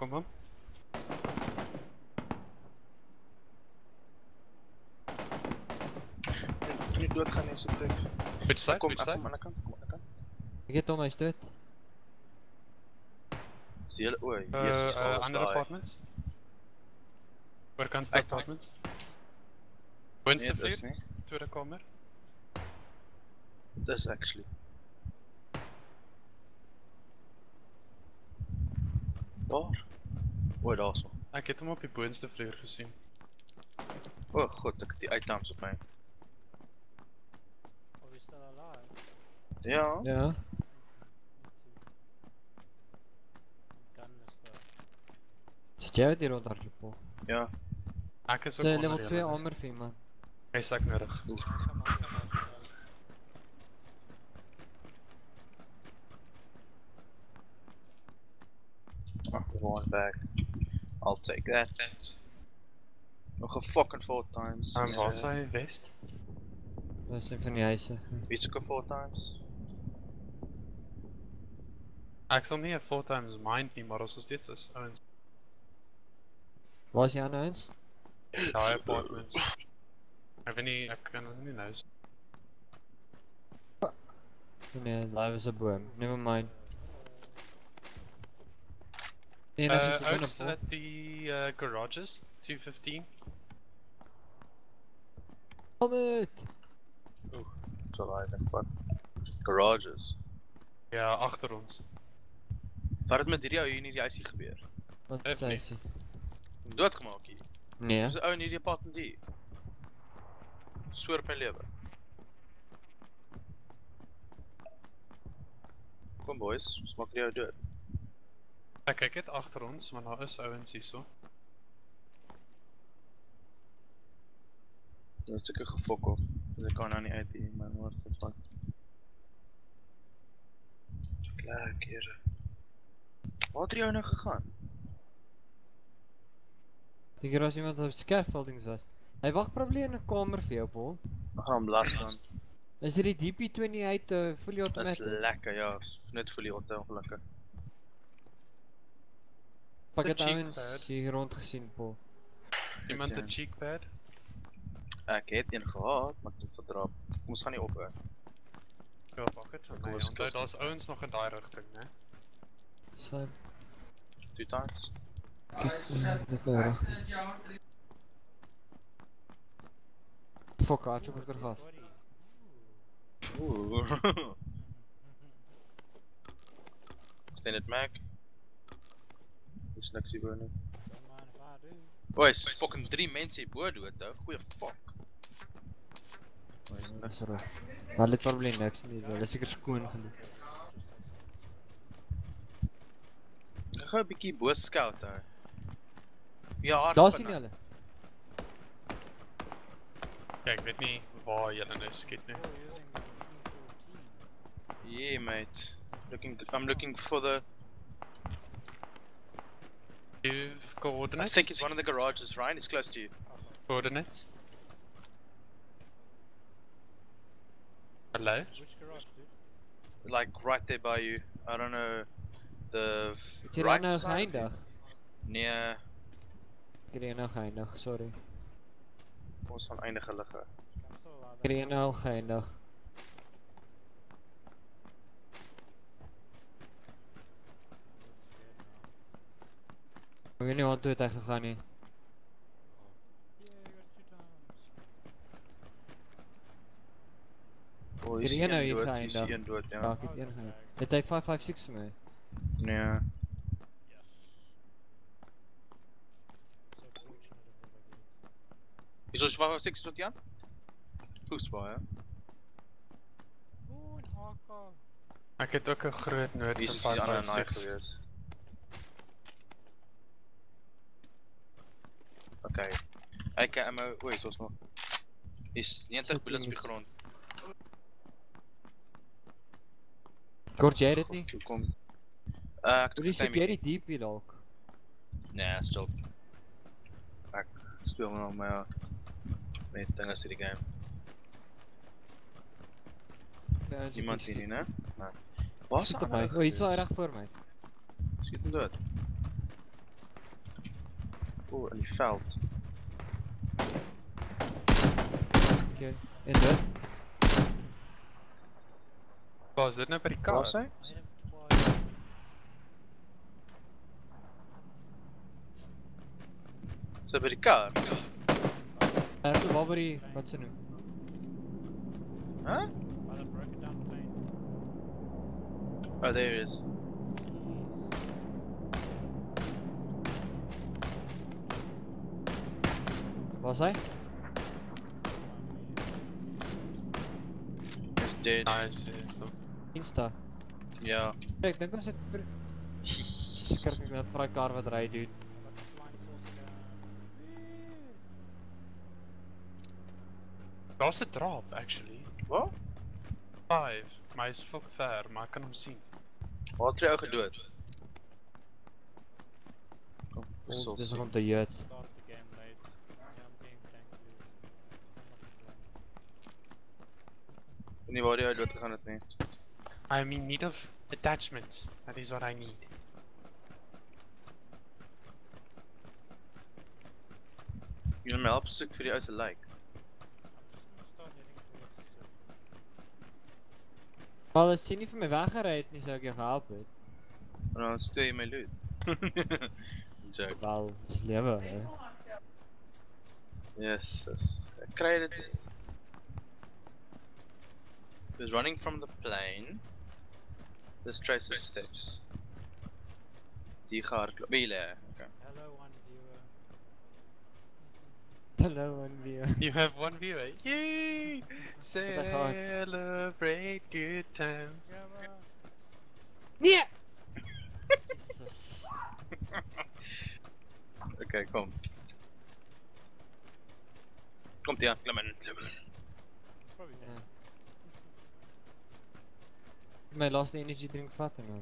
Kom dan. Nie doodgaan nie asseblief. Which side? Kom, Which ek side? kom aan die kant, kom aan die kant. Ek het hom, hy's dood. Is julle o, Jesus, Under apartments. Oorkant die Uit. apartments. Boonste Nee, dis vloer, nie. tweede kamer. Dis actually. Waar? O, daarso. Ek het hom op die boonste vloer gesien. O god, ek het die uittams op my. Are we still alive? Ja. Ja. Me too. I'm gunless though. Sit jy uit hier rondhardloop, Paul? Ja. Ek is ook Sy onder level 2 julle. armor vir man. Hy is ek nodig. Come on. One back. I'll take that. Nog 'n fucking 4 times. Waar is hy? West? Dat is een van die huise. Wie soek 'n 4 times? Ek sal nie 'n 4 times mind nie, maar ons is steeds is ouens. Waar is die ander eens? Daai apartments. Ek weet nie, ek kan nie nou. Nee, daar was 'n boom. Never mind. Nee, nog iets binne, Ouens Paul. at die garages, 215. Kom uit! So I think what? Garages. Ja, agter ons. Wat het met hierdie ou hier in hierdie huisie gebeur? Wat Heeft is hy nie. sê? Doodgemaak hier. Nee. Dis 'n ou in hierdie apartment hier. Sweer op my lewe. Kom boys, ons maak die ou dood. Ek kyk net agter ons, maar daar is ouens hierso. Dit is seker gefok op. Ek kan nou nie uit hier, my woord van fuck. Lekker. Waar het die ou nou gegaan? Ek hier was iemand op scaffoldings was. Hy wag probably in 'n kamer vir jou, Paul. Ek gaan hom las dan. Is dit die DP28 fully Dis automatic? lekker, ja. Net vir die ongelukkig. Pak het cheek ouens pad. hier rond gesien, Paul. Iemand Oké. 'n cheek pad? Ek het een gehad, maar ek het gedrap. Kom ons gaan nie op hè. Ja, pak dit van Kom my. ons Onthou kyk. daar's ouens nog in daai rigting, né? So, 2 times. dit nou reg. Fuck, ek het er gehad. Ooh. Staan dit Mac? Dis niks hier binne. Don't mind if I do. O, is fucking 3 mense hier bo dood ou. Goeie fuck. O, is Dis niks. reg. Hulle het probably niks nie, hulle is seker skoon genoeg. Ek gaan 'n bietjie bo scout ou. Ja, Daar sien jy hulle. Ja, ek weet nie waar julle nou skiet nie. Oh, using the E14. Yeah, mate. I'm looking for the. You've I coordinates? think it's one of the garages, Ryan. It's close to you. Coordinates? Hello? Which garage, dude? Like right there by you. I don't know. The Het jy right nou side of you? geëindig? Nee, Ek het hier nou geëindig, sorry. ons gaan eindige ligge. I'm still alive. Ek het hier nou geëindig. Ek weet nie waar toe het hy gegaan nie. Yeah, you got 2 times. Oh, Hier is een nou een hier dood, geëindig. hier is een dood, Ja, ja. ek het een geëindig. Het hy 556 vir my? Nee. Yes. So fortunate of what I did. Is ons 556 tot Jan? Voetsbaar, ja. Ooh, an AK. Ek het ook 'n groot nood Wie vir is die ander naai 556. gewees? Okay. Ek ammo, oei, is ons nog. Is 90 bullets op die grond. Kort jy dit nie? Hoe kom? Ek Hoe het soek jy die DP dalk? Nee, still. Ek speel maar nog my met dinge in die game. Niemand sien nie, né? Nee. Waar is Skiet hy? op my. O, hier is hy reg voor my. Skiet hom dood. Oeh, in die veld. Okay. En dit? Waar is dit nou by die Waar kar? is hy? Is hy by die kar? Toe waar by die, wat se noem? Huh? By the broken down plane. Oh, there he is. Waar is hy? He's dead. Nice. Insta. Ja. Ek dink ons het skrik ek net vir daai kar wat ry, dude. Wat 'n flying saucer Daar's 'n drop actually. Wat? 5, maar hy's fok ver, maar ek kan hom sien. Waar het jy ou gedood? Kom, Ons ons dis sal om te jeut. Start the game late. Yeah, I'm getting tank loot. sien nie waar die ou dood gegaan het nie. I'm in need of attachments. That is what I need. Jy moet my help soek vir die ou se lijk. I'm just gonna start heading towards the surface. Wel, as jy nie vir my weggery het nie, sou ek jou gehelp het. En dan steel jy my loot. Joke. Wel, dis lewe, hè. Yes, ek kry dit. He was running from the plane. This traces steps. Die gehardloop. Wiele. Okay. Hello, one viewer. Hallo, en weer. You have one viewer. Yay! Celebrate good times. Yeah, well, Nee! Okay, kom. Komt ie aan, klim in. probably Ja. dead. My laaste energy drink vat en dan.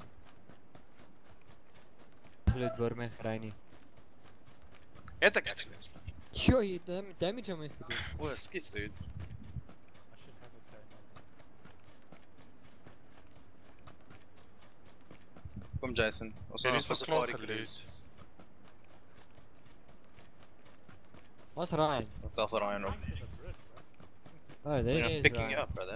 Bloed word my gery nie. Het ek actually. Jo, jy het damage aan my gedoen. O, skus dude. I should have a plane. Kom Jason. Ons het Ja, nie vir ons klaar safari geloot. cruise. Waar's Ryan? Wat af Ryan op. Thank you for the bridge, bro. Oh, there Yeah, is picking Ryan. you up, brother.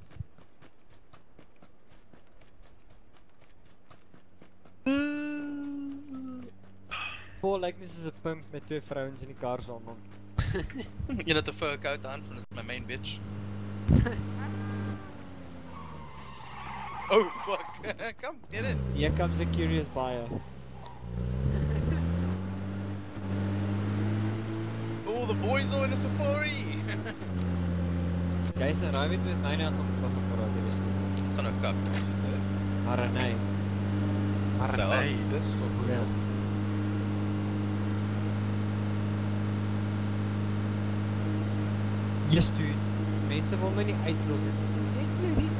Paul lyk net soos 'n pimp met twee vrouens in die kar saam hom. Jy het 'n fur coat aan van my main bitch. Oh fuck. Come get in. Here comes a curious buyer. Oh, the boys are in a safari. Guys, en Ryan het met my nou gaan praat, dit is goed. It's gonna kak. Is dit? Maar nee. Maar Zo. nee, dis vir Ja. Yes, dude. Mense wil my nie uitlos nie. Dis is net kleries.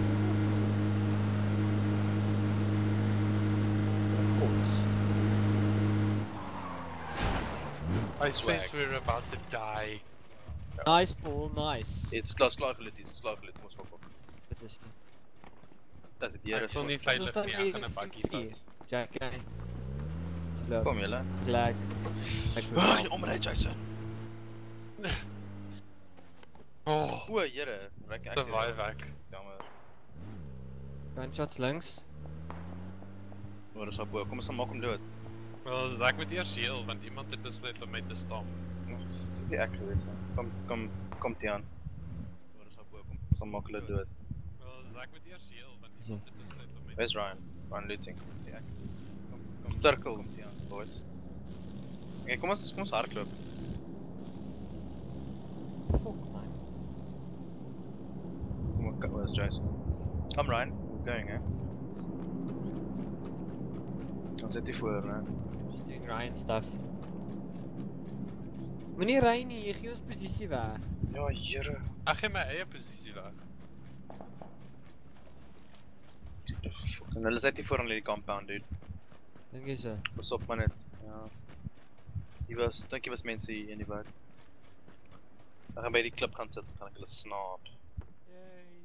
I sense we're about to die. Nice, Paul, nice. It's klaar gelut, ons fuck op. Dit is dit. Dat is die Ek wil nie veilig nie, ek gaan 'n bakkie vat. Jack, Kom julle. Glad. Ai, omry Jason. Oh, O, jere, ek te waai weg. Jammer. Gunshots links. Maar dis op. Kom ons gaan maak hom dood. Wel, as ek moet eers heel, want iemand het besluit om my te stamp. Dis nie ek gewees nie. Kom Tiaan. Maar dis op. Kom ons gaan maak hulle dood. Wel, as ek moet eers heel, want iemand het besluit om my te Where's Ryan? Ryan looting. Dis nie ek gewees nie. Kom circle kom Tiaan, boys. Okay, kom ons hardloop. Fuck man. Where's Jason? I'm Ryan. We're going, eh? Ons sit hier voor, né? Just doing Ryan stuff. Moenie ry nie, jy gee ons posisie weg. Ja, jere. Ek gee my eie posisie weg. En hulle sit hier voor aan die compound, dude. Dink jy so? Pas op man net. Ja. Dink jy was mense hier in die woud. Ek gaan by die klip gaan sit, gaan ek hulle snaap. Yay.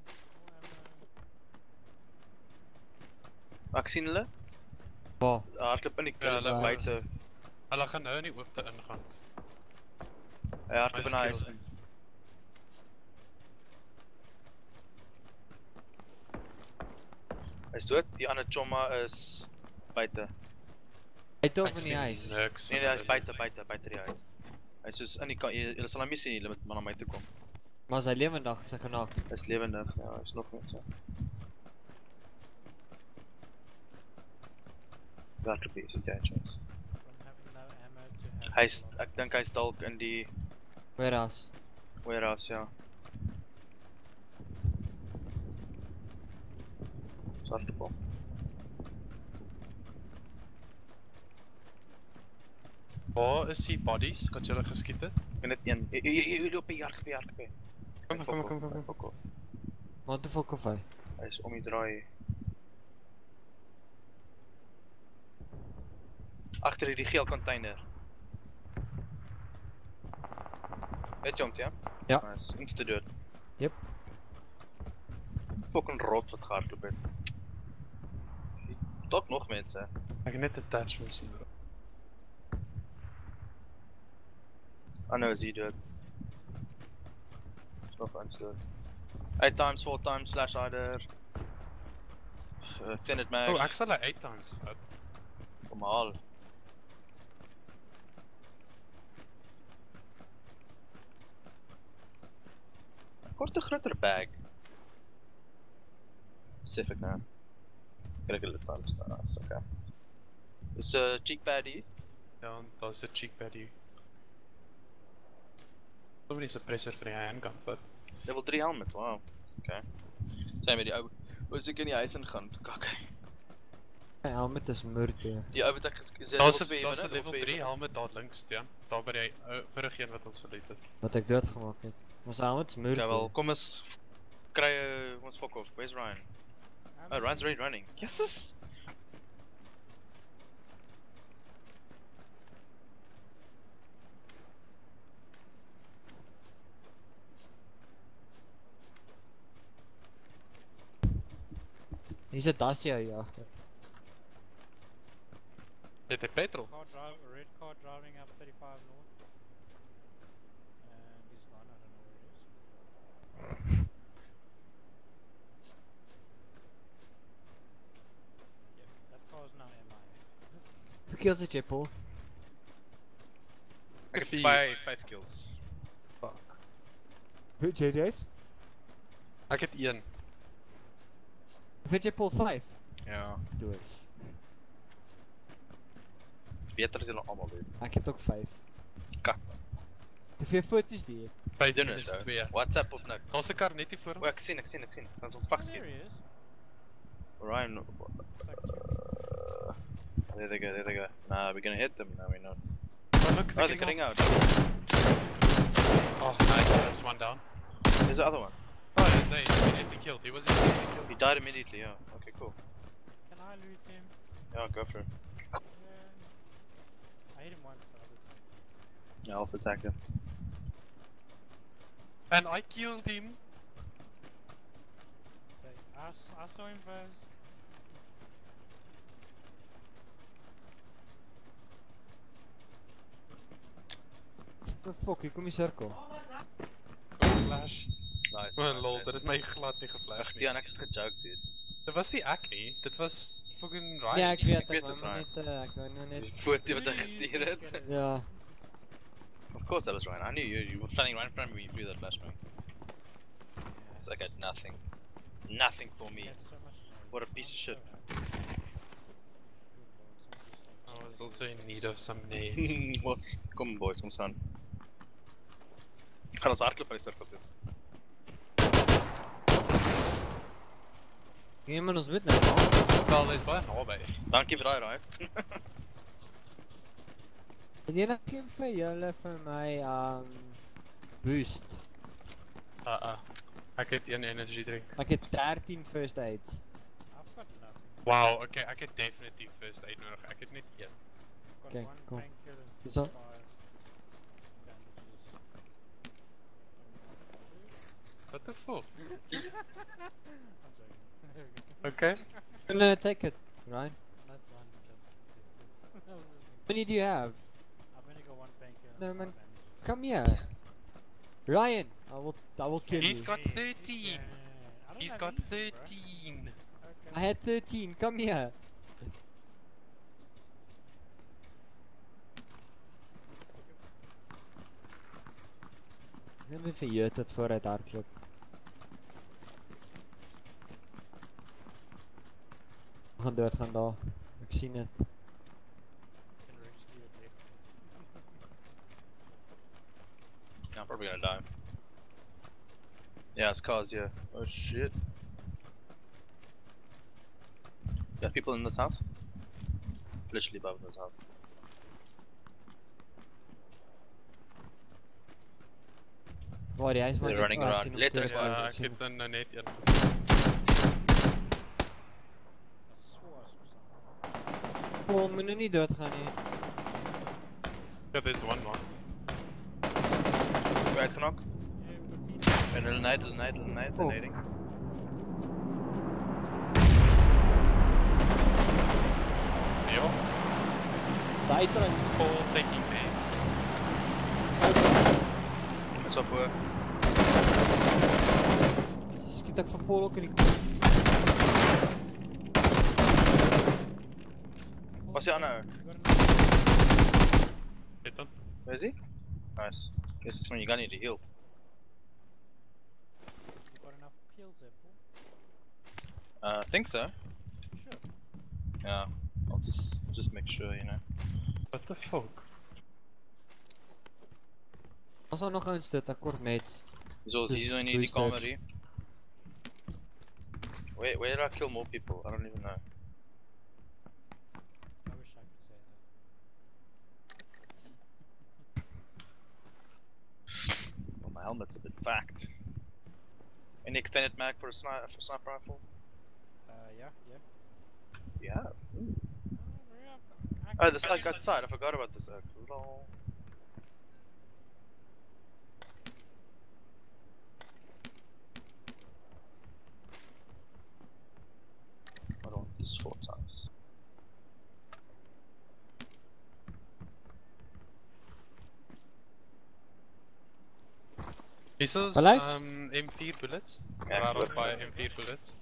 Ek sien hulle. Waar? Hardloop in die Ja, hulle is daar buite. Hulle gaan nou in die oopte ingaan. Hy hardloop in die huis skill in. Hy is dood, die ander chomma is buite. Hy het Ek of in die sien huis. niks Nee, van hy is hulle buite die huis. Hy is soos in die julle sal hom nie sien, julle moet maar na my toe kom. Maar as hy lewendig is hy genaak. Hy is lewendig, ja, hy is nog net so. Daar loop hy, sit jy chance. From having no ammo to have Hy's ek dink hy's dalk in die Warehouse. warehouse, ja. Swarte bom. Waar is die bodies wat julle geskiet het? Ek net een. Hy loop hier, hardloop. Kom. Fok. Wat die fuck of hy? Hy is om die draai. Agter die geel container. Het jy hom, ja? Ja. Nice. Insta dood. Yep. Fucking rot wat gehardloop het. Tot nog mense. Ek het net attachments nodig. Oh no, is he dood? Is nog eens dood. 8 times, 4 times, slash hider. Tenet max. Oh, ek sal hy 8 times vat. Normaal. Kort 'n groter bag. Besef ek nou. Krijg hulle times daar, is okay. Dis 'n cheek paddy. Ja, en daar's 'n cheek paddy. Somebody suppressor vir die handgun vat. Level 3 helmet, wow. Okay. Sy met die ou was ek in die huis ingaan, toe kak hy. Hy helmet is moorde. Die ou wat ek is Daar's 'n level 3 helmet daar links teen. Daar by die vorige een wat ons verlet het. Wat ek doodgemaak het. Ons helmet is moorde. Ja wel, kom ons kry ons fuck off. Where's Ryan? Oh, Ryan's already running. Yes. Hier's 'n Dacia hier agter. Het hy petrol? Red car driving up 35 north. And he's gone, I don't know where he is. Yep, that car's now MI. Hoeveel kills het jy, Paul? Ek het 4. 5 kills. Fuck. Hoe JJ's? Ek het 1. Weet jy Paul 5? Ja. Doos. Beter as julle almal weet. Ek het ook 5. Kak. Te veel foto's die. 5 Doen is dit. 2. WhatsApp op niks. Daar's 'n kar net hier voor O, ons. ek sien. Ons hom fuck Oh, there skiet. he is. Ryan. There they go. Nah, we're gonna hit them now, we're not. Oh, look, Oh, they're getting out. Oh, nice, that's one down. There's the other one. Oh, they immediately killed. He was immediately killed. He died immediately, yeah. Okay, cool. Can I loot him? Yeah, go for it. I hit him once, so that's Yeah, I'll also attack him. And I killed him. okay. I saw him first. Oh fuck, hier kom die sirkel. Flash. Nice. Oh lol, dit het my glad nie geflash Ag, nie. Tian, ek het gejoke, dude. Dit was nie ek nie, dit was fucking Ryan. Ja, ek weet, Ek weet wou het, maar Ryan. net ek wou nou net Die foto wat hy gestuur het. ja. Of course that was Ryan. I knew you were standing right in front of me when you threw that flashbang. It's like I had nothing. Nothing for me. That's so much noise. What a piece of shit. I was also in need of some nades. Kom boys, kom staan. Gaan ons hardloop by die sirkel toe. Geen man ons weet nou. Wel, hy's baie naby. Dankie vir daai raai. Het jy nog geen vir julle vir my boost? Ek het 1 energy drink. Ek het 13 first aids. I've got nothing. Wow, okay, ek het definitief first aid nodig. Ek het net 1. I've got Okay, one cool. painkiller and Dis al- 5 bandages. What the fuck? I'm joking. Okay. No, take it, Ryan. That's one. That's How many do you have? No man, come here. Ryan, I will kill He's you. got Yeah, 13. I don't He's have got anything, bro. 13. Okay. I had 13, come here. Neem even je tot vooruit hardloop. We gaan doodgaan daar. Ek sien het. Can register your death. Yeah, I'm probably gonna die. Yeah, it's cars here. Oh shit. Got people in this house? Literally above this house. Waar die huis van They're running around. Letterlijk Ja, waar. ek het dan nou net een gesien. That's SWAS or something. Paul, moet nou nie doodgaan nie. Ja, there's one more. Right, knock. Yeah, we've got people. And Linite, Oh. nading. Ja, Die uitrus. Paul taking names. What's up, hoor? So skiet ek van Paul ook in die kop. What's the honor? You got enough? Hit dan. Where is he? Nice. This is when you gonna need to heal. You got enough kills there, Paul? I think so. Sure. Yeah. I'll just make sure, you know. What the fuck? Ons gaan nog eens dit, ek kort mates. He's also Just only the boosters. comedy. Where did I kill more people? I don't even know. I wish I could say that. Well, my helmet's a bit fucked. Any extended mag for a sniper rifle? Yeah. Yeah. Oh, yeah. Oh, this like outside. I forgot about this. Lol. I don't want this 4 times. This is Hello? M4 bullets. Yeah, Waarom good. bij M4 bullets?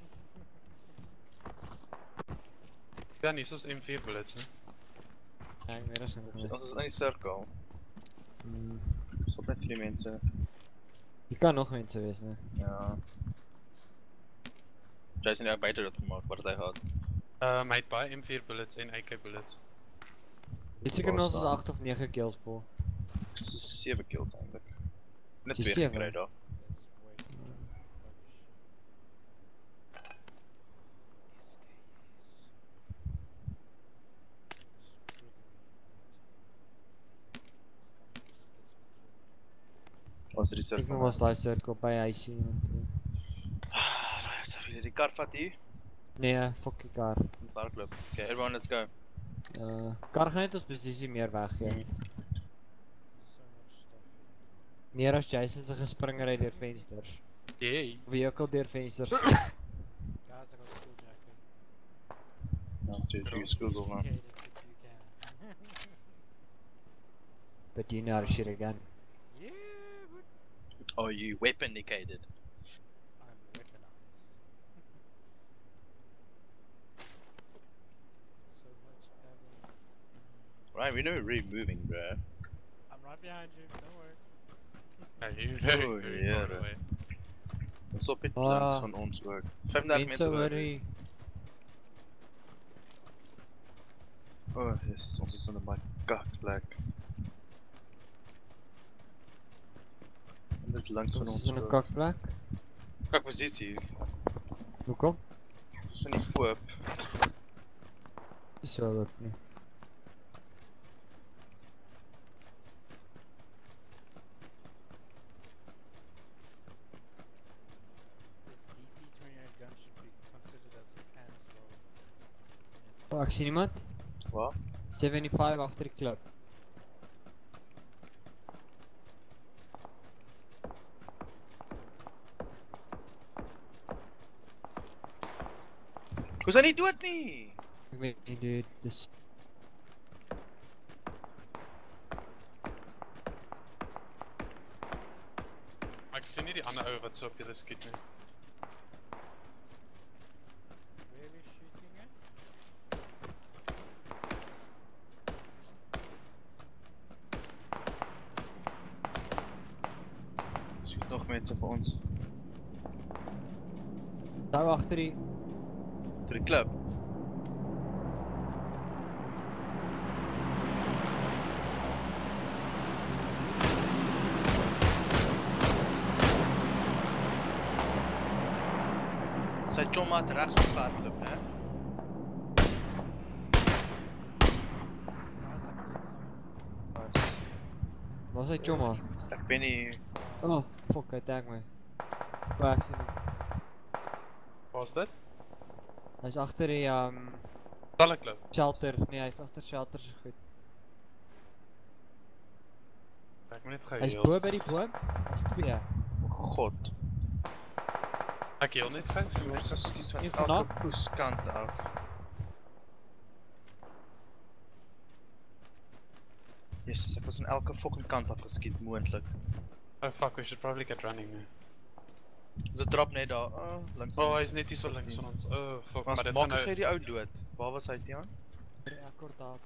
Ja, nee, is M4 bullets. Hè. Ja, ek weet as ek nog Dat is een cirkel. Er staan net 3 mensen. Jy kan nog mense wees, né? Ja. Jason heeft beter dat gemaakt. Wat hij had. Hy het baie M4 bullets en AK bullets. Jy het seker nog ons 8 of 9 kills, Paul. Het is 7 kills eigenlijk. Net Het is 2 7. gekregen. That's way too much. Was er die Ek cirkel? noem ons daai cirkel by huisie iemand. Ah, daar is even die kar vat hier. Nee, fuck die kar. Ons hardloop. Okay, everyone let's go. Kar gaan net ons posisie meer weggee. There's so much stuff. Meer as Jason se gespringer uit deur vensters. Jee. Of jy ook al deur vensters. Guys, I got a school jacket. Nou, je schuld al man. Educated if you can. But you know how to shoot a gun. Yeah, but Oh, you weapon indicated. I'm weaponized. So much ammo. Right, we know we're really moving, bro. I'm right behind you, don't worry. Ja, hier very, Oh, very yeah. far away. Dat is op het Ah. plans van ons ook. 35 Mense mensen werken. worry. Oh, jezus, ons is in een kakplek. Dit langs van Ons ons is in 'n ook. kakplek. Kakpositie. Hoekom? Ons is niet oop. Dis wel ook nie. This DP28 gun should be considered as a can as well. Oh, ek sien iemand. Wat? 75 agter die klip. Hoe is hij niet dood nie? Ek weet nie dude, dis sien nie die ander ou wat so op julle skiet nie. Where are we shooting at? Schiet nog mense vir ons. Daar agter die. Tot die klip. Sy chomma het regs op gehardloop, né? Nice. Was hy chomma? Ek weet nie. Oh, fuck, hy tag my. Waar ek sien hom. Waar is dit? Hy's agter die Talle klip. shelter. Nee, hy's agter shelter so goed. Ek moet net Hy's geheel. bo by die boom. Daar's twee. O God. Ek heel net geheel. Ons geskiet van Een elke vanaf. poeskant af. Jezus, ek was aan elke fucking kant af geskiet, moontlik. Oh fuck, we should probably get running now. Is dit drop net daar, langs Oh, hy is net hier so links van ons. Oh fuck, maar dit gaan maak nou... jy die ou dood? Waar was hy, Tiaan? Akkoord daar.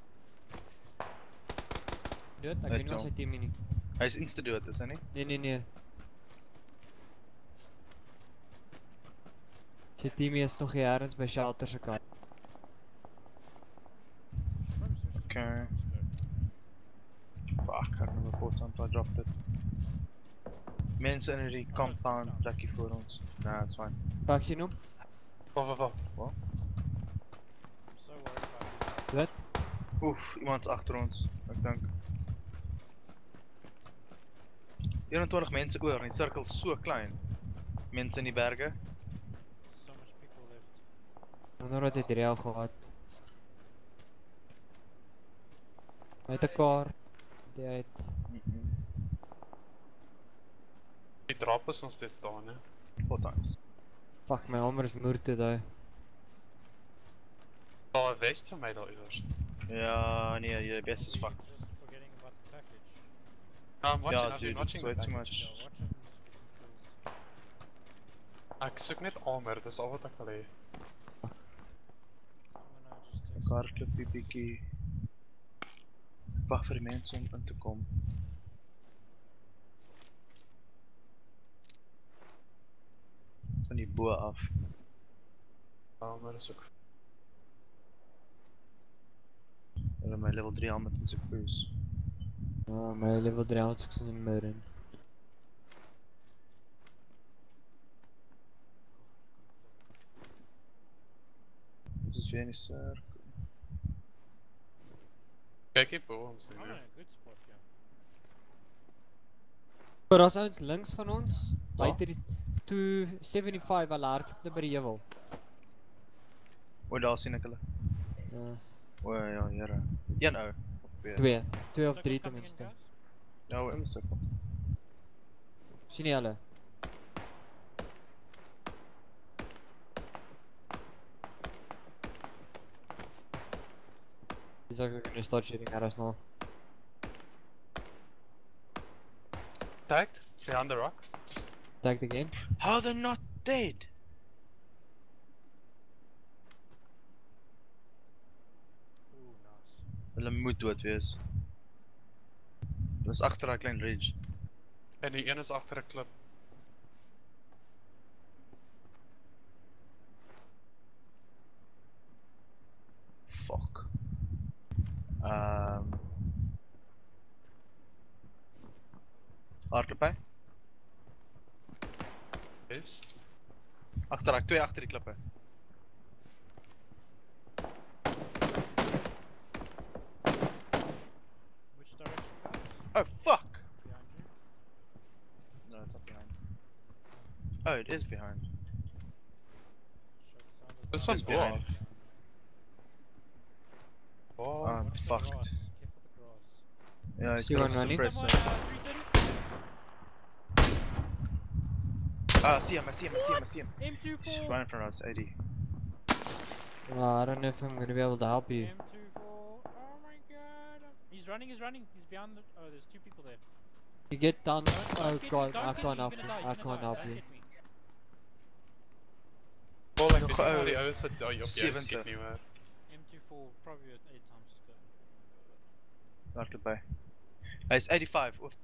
Dood, ek weet nie wat sy team nie. Hy is insta dood, is hy nie? Nee. Sy team is nog hier ergens by shelter se kant. Okay. Fuck, ek het my bot aan toe drop dit. Mense in die compound plekkie voor ons. Nah, it's fine. Waar ek sien hom? Wacht. I'm so worried about you. Dood. Oef, iemand achter ons, ek dink. 21 mense oor, en die cirkel is so klein. Mense in die berge. So much people left. Wonder wat het hierdie al gehad. Met 'n kar. Die uit. Die drop is nog steeds daar, né? Four times. Fuck, my hamer is moer toe daai. Daar west van my daar iewers. Ja, nee, jy best is You're fucked. just forgetting about the package. I'm watching, Ja, I've been dude, watching it's way the too package. much. Yeah, watch it. Ek soek net armor, dis al wat ek wil hê. I'm gonna just Ek hardloop die bietjie. Ek wag vir die mense om in te kom. Van die bo af. Armor is ook... Hulle my level 3 helmet en sy cruise. Ja, my level 3 handsks in die midden. Dit is weer in die cirkel. Kyk hier bo ons nie, I'm in né? a good spot here. Maar daar's ouens links van ons, Ja. buite die 275 al hardloop by die heuwel. O, daar sien ek hulle. Ja, O ja, here. Een ou. Of twee. twee of Circle's drie coming in, tenminste. guys. Ja, in die cirkel. Sien jy hulle? Dis ook gonna start shooting at us now. Tagged, behind the rock. Tag the game. How they're not dead? Ooh, nice. Hulle moet dood wees. Hulle is agter daai klein ridge. En die een is agter 'n klip. Fuck. Hardloop hy? Yes. Agter daai twee agter die klippe. Which direction, guys? Oh fuck! Behind you? No, it's not behind. Oh, it is behind. Shot sounded This like- one's It's behind. behind. Oh, I'm Watch the fucked. grass. Careful the grass. Yeah, See I one could running? suppress Someone, it. 330. Ah, I see him, I see him, I see him, I see him. He's M24. right in front of us, 80. I don't know if I'm gonna be able to help you. M24. Oh my god. He's running, he's running. He's behind the... Oh, there's two people there. You get down. Oh god, I Don't can't help get you. me, I can't help you. Paul, ek Nog weet nie ou waar die ouens wat op jou 70. skiet nie hoor. M24 probably at 8 times go. Hardloop by. Hy's 85 of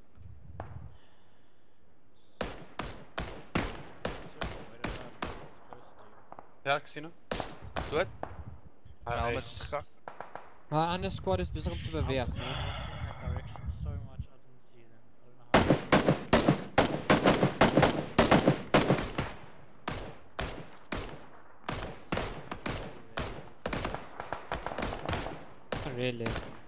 Ja, ek sien hom. dood. Hy Met is gek. Maar ander squad is besig om te beweeg. I was watching that direction so much I didn't see them. I don't know how. Really.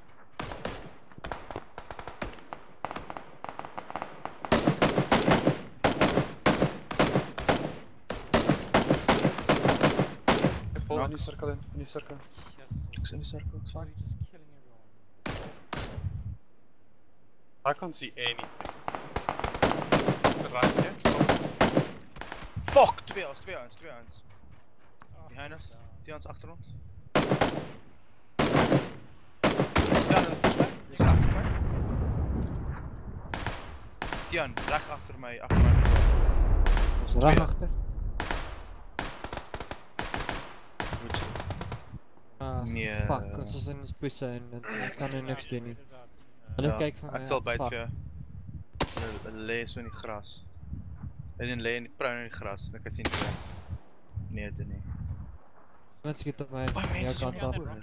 Hey, Paul, in die sirkel in die sirkel. Ek's in die sirkel, ek's fine. Just killing everyone. I can't see anything. Right here. Fuck, twee ons. Oh, Behind us. down. Die ons agter ons. Ja, dis agter my. Tian, reg agter my, agter my. Ons Reg twee. agter. Moet jy. Ah, Nee. fuck, ons is in ons busse en ek kan er niks doen nie. Get it out. Hulle kyk van my. Ek sal byt fuck. vir jou. Hulle lê so in die gras. Hulle lê in die prou in die gras, ek kan sien nie. Nee, dit nie. Iemand skiet op my. Oh, Jou mense kant af. sien jou.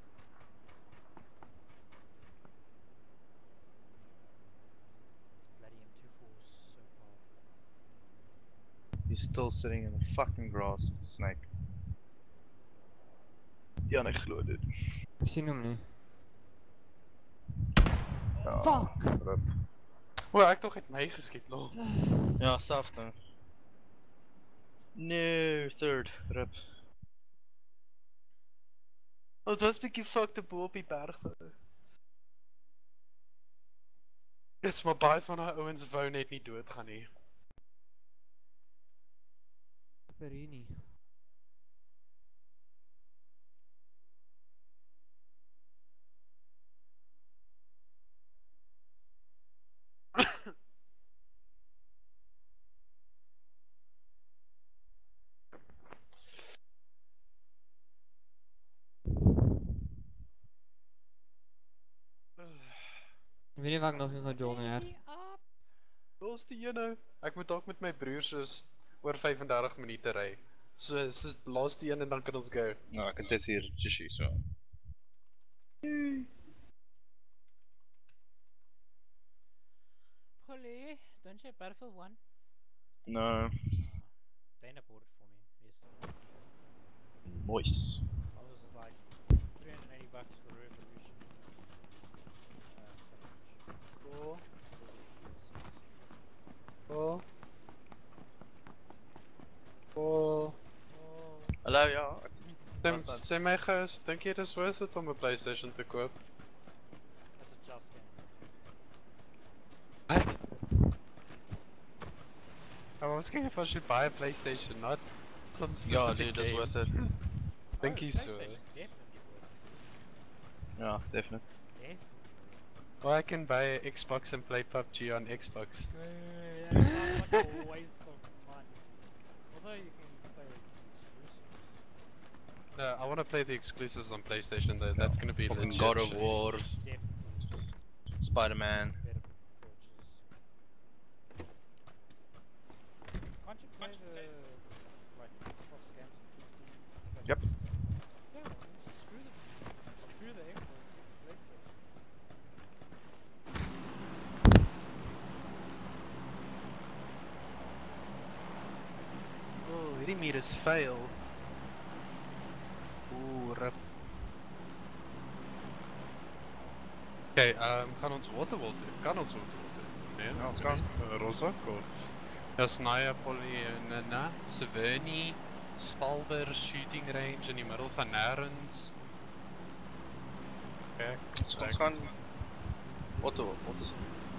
Bloody M24 is so powerful. He's still sitting in the fucking grass with the snake. Ja, ek glo dit. Ek sien hom nie. Ja, Fuck! rip. O, ek tog het my geskiet, lol. Ja, self dan. No, third, rip. Ons was bietjie fucked up op die berg though. Dis maar baie van daai ouens wou net nie doodgaan nie. Perini. Ek weet nie waar ek nog gaan joggen her. Los die een nou. Ek moet dalk met my broers soos oor 35 minute ry. So los die een en dan kan ons go. Nou, ek kan sê hier sushi so. Polly, don't you have Battlefield 1? No, Dana bought it for me yesterday. moist. I was like $380 for Revolution. Cool. Cool. Cool. Hallo, ja. Sê my gous, dink jy dis worth it om 'n PlayStation te koop? That's a just game. What? I was asking if I should buy a PlayStation, not some Ja, specific dude, that's game. worth it. Think he's so. PlayStation, definitely worth Ja, definitely. it. Definitely. Or I can buy a Xbox and play PUBG on Xbox. Yeah, it sounds like a waste of money. Although you can play exclusives. No, I want to play the exclusives on PlayStation though. That's gonna be Fucking legit. God of shit. War, Definitely Spider-Man. better purchase. Can't you play the like Xbox games on PC? Yep. Yeah, well, just screw the Xbox and PlayStation. Oh, hierdie muur is vuil. Ooh, rip. Okay, gaan ons Waterworld doen? Kan ons Waterworld doen? Nee, Ja, ons kan. Rosak of? Ja, Snaya, Polly en Severny, Stalber shooting range in die middel van nêrens. Okay, So, ons gaan... Otto, wat is...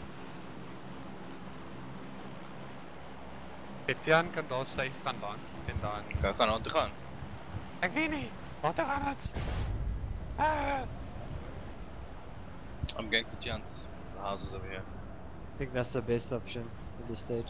Etienne kan daar safe gaan dan en dan... Ek gaan aan toe gaan. Ek weet nie, wat gaan het? Ah! I'm going to Jan's. The house is over here. I think that's the best option at this stage.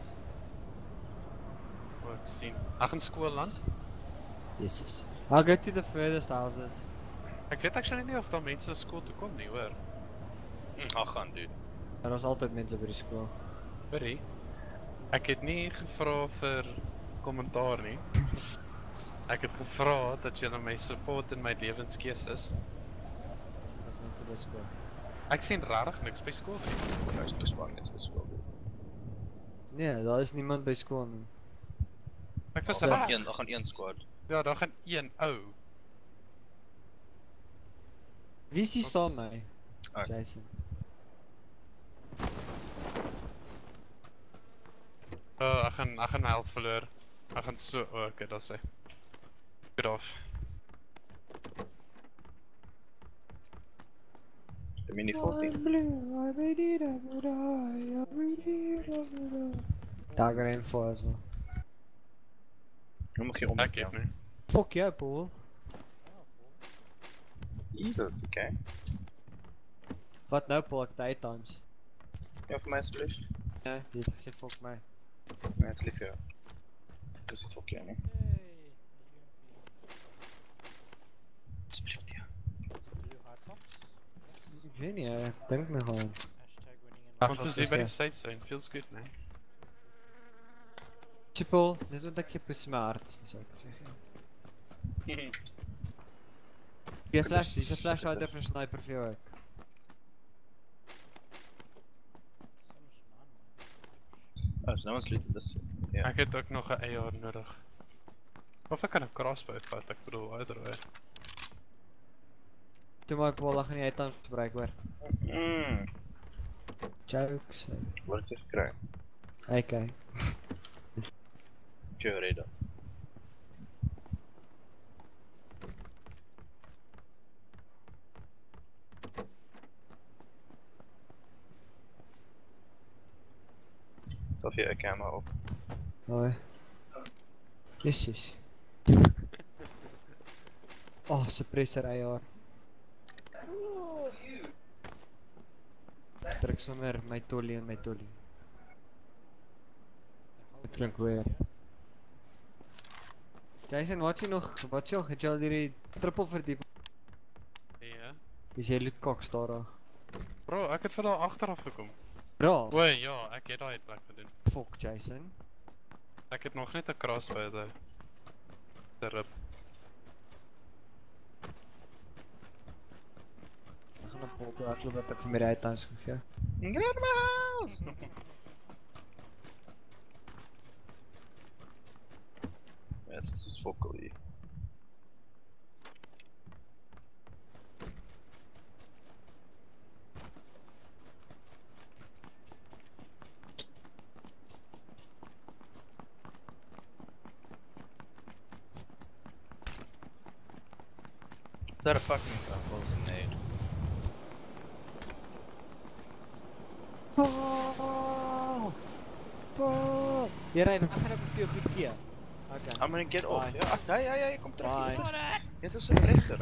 O, ek sien. Ek gaan skool aan. Yes. I'll go to the furthest houses. Ek weet actually nie of daar mense skool toe kom nie, hoor. Ag gaan dude. Daar was altyd mense by die skool. Hoorie. Ek het nie gevra vir kommentaar nie. Ek het gevra dat julle my support in my lewenskeuses. Daar's mense by skool. Ek sien regtig niks by skool nie. Hy is bespaar net beskool. Nee, daar is niemand by skool nie. Ek was Daar reg. gaan een squad. Ja, daar gaan een ou. Wie is hier saam my? Ek. Jason. Ek gaan my held verloor. Ek gaan so, okay, daar sê. Good off. De mini 14. Dagger in voor as well. Nu mag je om. Ek het nie. Fuck jou, Paul. Jesus, oké. Wat nou, Paul? Ek het 8 times. Ja, voor mij alsjeblieft. Ja, jy het gesê fuck my. Nee, het is lief, ja. Ik is het voor jou, nee. Hey, Alsjeblieft, ja. blue hard box. Ek weet nie, ek dink nog aan. Hashtag winning in Ons is hier by die safe zone. Feels good, nee. Paul, dis wat ek jou pus in my hart is, dis ek sê. Jy flash, dis 'n flash uit vir 'n sniper vir jou ook. Oh, so nou ons loot dus. Ja. Ek het ook nog 'n AR nodig. Of ek kan 'n crossbow vat, ek bedoel either way. Toe maar Paul, dan gaan jy 8 times gebruik hoor. Jokes. Wat het jy gekry? Okay. Pure radar. Of je een camera op. Hoi. Jezus. Oh, suppressor AR. Druk sommer my tollie en my tollie. Dit klink weer. Jason, wat jy nog? Wat jy het jy al hierdie triple verdiep? Ja. Dis jy loot koks daar. Bro, ek het vir daar agteraf gekom. Bro, O ja, ek het daai plek gedoen. fuck Jason. Ek het nog net 'n crossbow daar. Terp. Ek gaan op Paul toe hardloop wat ek vir my die times gegee. Get out of my house! Yes, this is vocally. Is that a fucking nade? Paul! Paul! Jy ry, ek gaan ook vir jou goed gee. Okay. I'm gonna get off. Bye. Ja, kom terug. Bye. Dit is 'n presser.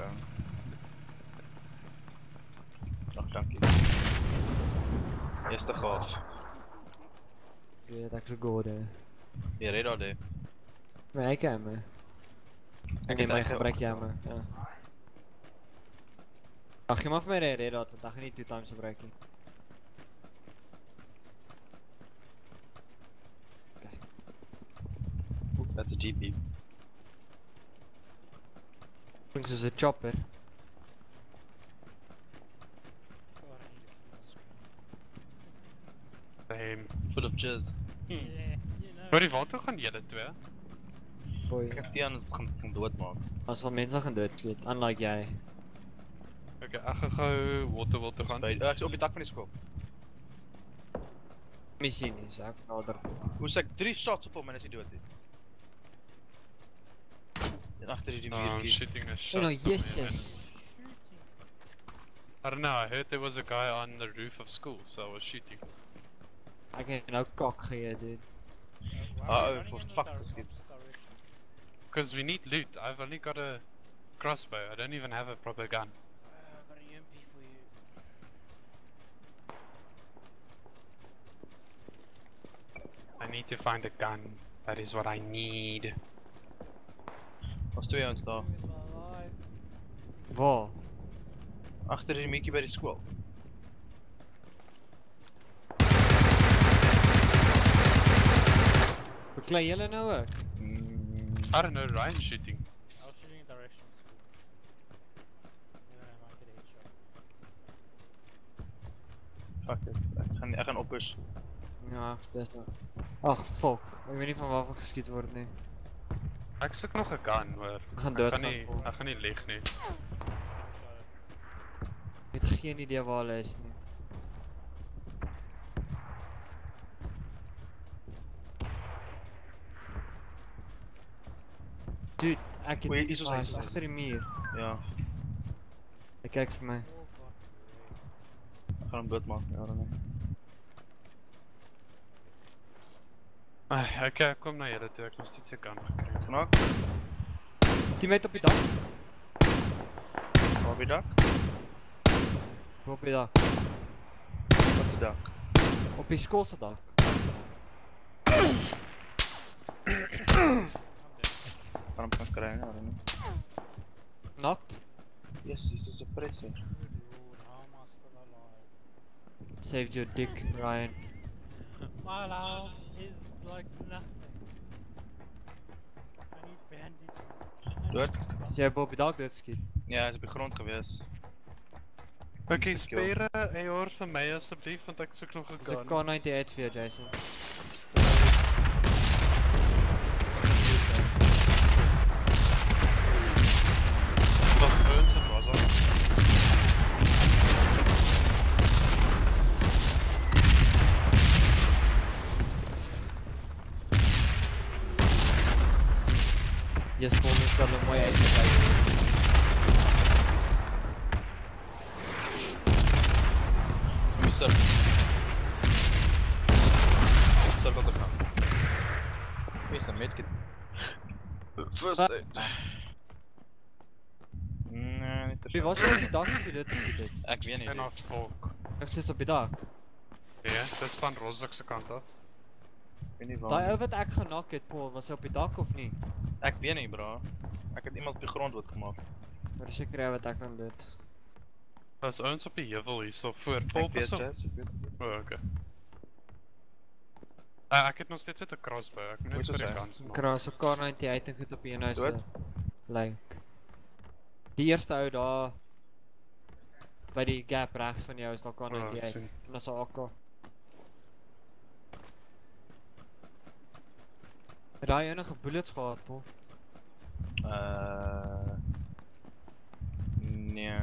Ag, dankie. Eerste gaaf. Ek weet ek's 'n gode. Jy red daar dit. Maar ek kan my. Ek het my ek gebruik ook. jammer. Ja. Ag, jy mag my red dat want ek gaan nie 2 times gebruik nie. That's a GP. Dink soos 'n chopper. God, I need a full screen. Same. Full of jizz. Yeah, you know. Hoorie, waar toe gaan julle twee? Boy. Ek het die aan gaan doodmaak. As al mense gaan doodskiet, unlike jy. Okay, ek gaan gou water gaan. Ek is op die dak van die skool. Missie nie, so ek nader. Hoe's ek 3 shots op hom en is hy dood nie. En agter die I'm muur. shooting a Oh shot. no, somewhere yes, in. yes. I don't know, I heard there was a guy on the roof of school, so I was shooting. Ek het nou kak gee, dude. Why Uh-oh, are you running for in the fuck's sake. opposite direction? Because we need loot. I've only got a crossbow. I don't even have a proper gun. I got a UMP for you. need to find a gun. That is what I need. Was 2 ouens daar. With my life. Waar? Agter die meetjie by die skool. Beklei julle nou ook? I don't know, Ryan shooting. I was shooting in direction of school. And then I might get a headshot. Fuck it. Ek gaan oppush. Ja, best wel. Ag, fuck. Ek weet nie van waar ek geskiet word nie. Ek soek nog 'n gun, hoor. Ek gaan Ek doodgaan. gaan nie lieg nie. Ek het geen idee waar hulle is nie. Dude, ek Oei, het hier is hy, hier is hy. agter die muur. Ja, Hy kyk vir my. Oh fuck. ek gaan hom doodmaak. Ja, dan nie. Ek kom na julle toe, ek moes dit se gun gekry. Knak. Teammate op die dak. Waar op die dak? Op die dak. Wat se dak? Op die skool se dak. Gaan hom kan kry, ja, dan nie. Knocked. Yes, dis 'n suppressor. Good lord, how am I still alive? Saved your dick, Ryan. My life is like nothing. I need bandages. Dood? Is jy op die dak dood skiet? Ja, hy is op die grond gewees. Okay, Instant kill. spare AR vir my asseblief, want ek soek nog 'n Dis 'n gun. K98 vir jou, Jason. Was ouens en was al. Yes, Paul is wel 'n mooi uitgekyk. Mister. Cirkel te gaan. Wees 'n medkit. First aid. Nee, niet te Wie was jy op die dak toe jy dit geskiet het? Ik weet niet. En af volk. Ek sit op die dak. Ja, dis van Rozak se kant af. Ik weet niet Daai ou waar. wat ek genak het, Paul, was hy op die dak of nie? Ik weet niet, bro. Ik heb iemand op de grond wat gemaakt. Maar dis seker wat ek kan doen. Daar's ouens op die heuwel hierso voor. Ik Pop weet, is op. Jess, ik weet. Oh, okay. Ek het nog steeds net 'n crossbow. Ek moet Hoe is net vir dit die sy? kans maak. Kraas 'n K98 en goed op een huis. Dood? Lyk. Die eerste ou daar by die gap regs van jou is daar Oh, ek K98. sien. En dis 'n AK. Het daai enige bullets gehad, Paul? Nee.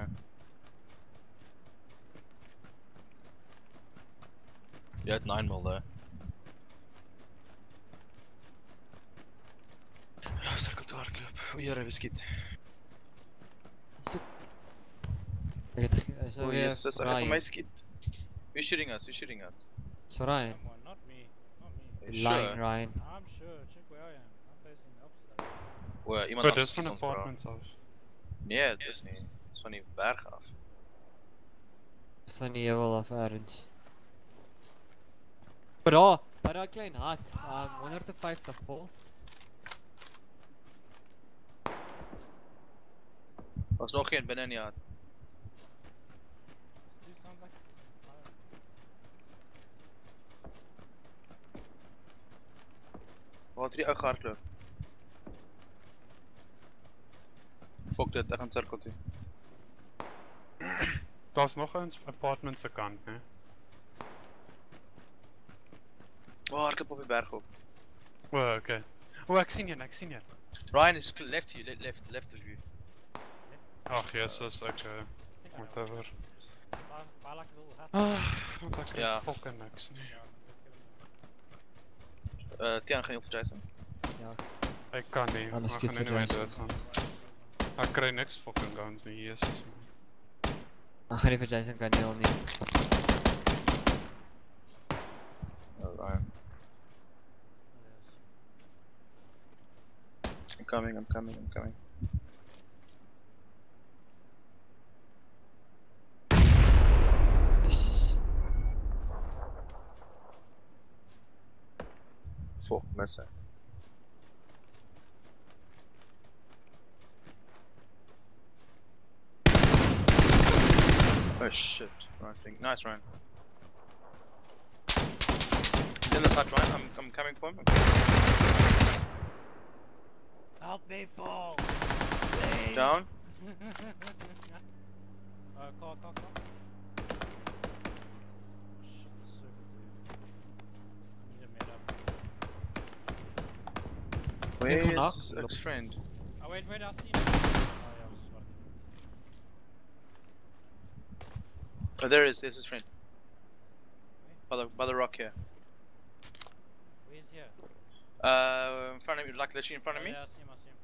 Je hebt 9 mil daar. Ja, cirkel te hardloop. O, jare, we skiet. Ek het is nou O, weer Jesus, ek gaan Ryan. vir my skiet. Who's shooting us? Who's shooting us? So Ryan, Someone, not me. Not me. Are you lying sure? Ryan. I'm sure. Check where I am. I'm facing the opposite. O, iemand Maar anders dis skiet van ons, bro. apartments af. Nee, het is nie. Het is van die berg af. Dis van die heuwel af ergens. Maar daar, by daai klein hut, 150 Paul. Was nog geen binne in die hut. This dude sounds like fire. Waar het die ou gehardloop? Fok dit, ek gaan cirkel toe. Daar's nog ouens apartments se kant, né? Oh, hardloop op die berg op. O, okay. O, ek sien een, ek sien een. Ryan is left here, left of you. Ag, Jesus, ek I think I know. whatever. Buy like a little hat. Want ek kry Ja. fucking niks nie. Yeah, they're killing me. Tian, gaan jy op Jason? Ja. Ek kan nie. Anders Ek skiet gaan sy nie meer Jason. doodgaan. Ek kry niks fucking guns nie, Jesus man. Ek gaan nie vir Jason kan deel nie. Oh, Ryan. I'm coming. Jesus. Fuck, missing. Oh shit. Nice thing. Nice Ryan. He's in the side, Ryan. I'm coming for him. Help me, Paul! Please. Down. Call. Shit, the circle, dude. I need a med up. Where Nickel knock. is his ex-friend? Oh, wait, I see you. Oh, yeah, I was just about Oh, there he is. There's his friend. By the rock here. Where's here? In front of me, like literally in front of me. Yeah, I see him.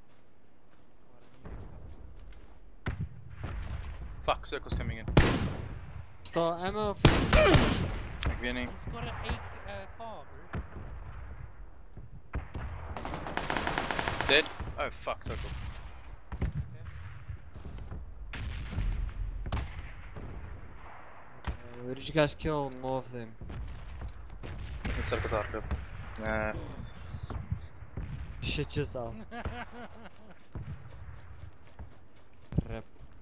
Fuck, circle's coming in. Still ammo. Like Vinny. He's got an 8 car, bro. Dead? Oh fuck, circle. Where did you guys kill more of them? It's circle dark up. Nah. Shit yourself. Rip.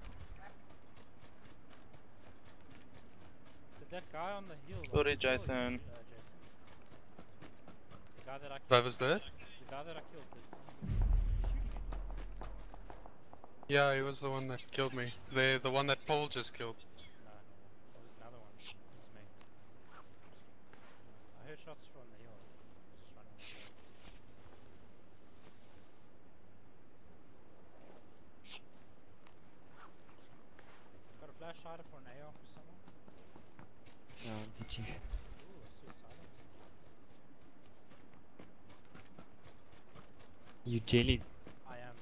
Did that guy on the hill? Sorry, Jason. The guy that I killed. That was there? The guy that I killed. Did he shooting at you? Yeah, he was the one that killed me. The one that Paul just killed. No. That was another one. It's me. I heard shots from the hill. Just running. Got a flash hider for an AR for someone? Did you? Ooh, I see a silence. You jelly. I am.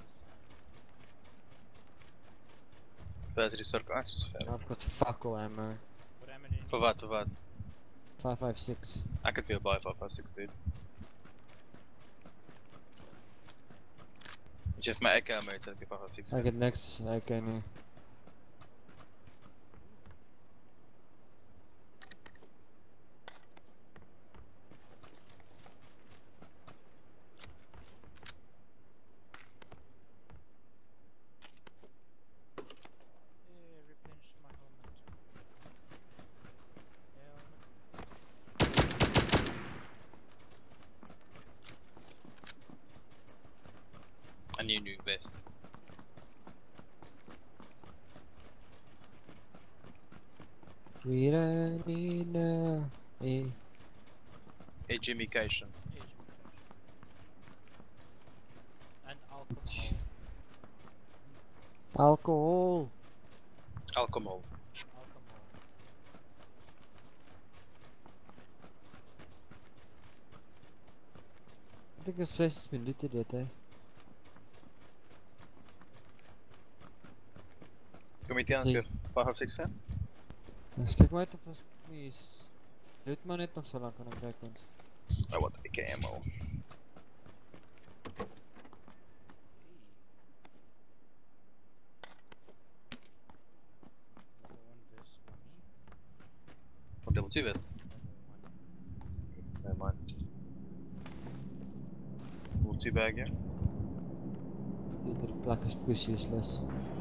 Battery circle. Ah, is fair. I've got fuck all ammo. What ammo do you need? For wat? 556. Ek het weer baie 556 dude. As jy vir my ek ammo het, sal ek die 556. I get next. I can. Yeah, replenished my helmet. A new vest. We don't need no. Education. And alcohol. Alcohol. Alcohol. Alcohol. I think this place has been looted yet, eh? Kom jy teen Zie. weer 556 gaan? Eens kyk maar uit of ons is. Loot maar net nog so lank en dan kry ek ons. Oh, wat ek ammo. Level 1 vest for me. Op level 2 vest. Level 1. Nee man. Multi bag hier. Iedere plek is push useless.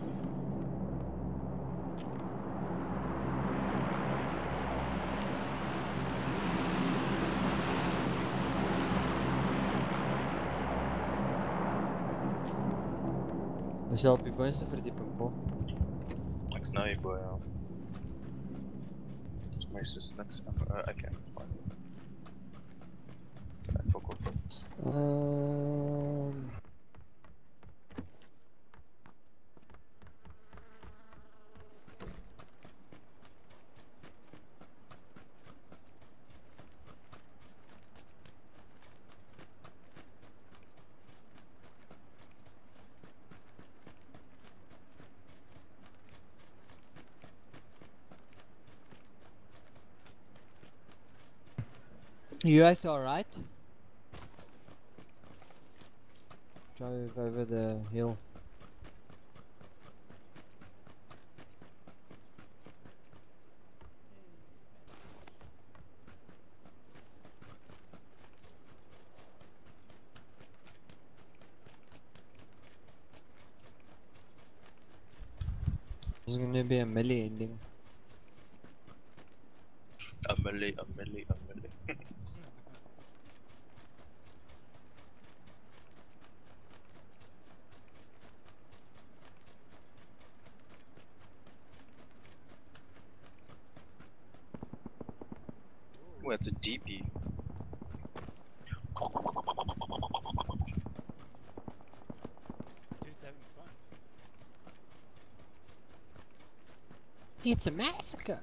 Dis al op die boonste verdieping, Paul. Ek's nou hier bo, ja. Dis meestal niks. Ek kan find. Fuck off. You guys alright? Drive over the hill. It's gonna be a melee ending. A melee. Oh, that's a DP. Dude's having fun. It's a massacre!